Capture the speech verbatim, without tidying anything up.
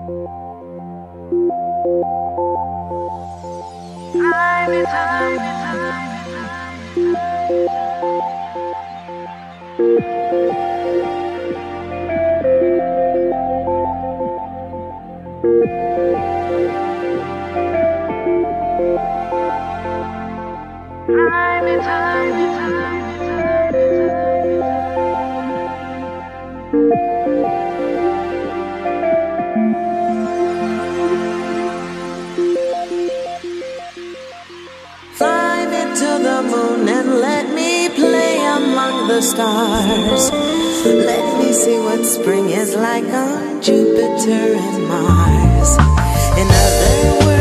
Fly me to the moon and let me play among the stars. Let me see what spring is like on Jupiter and Mars. In other words,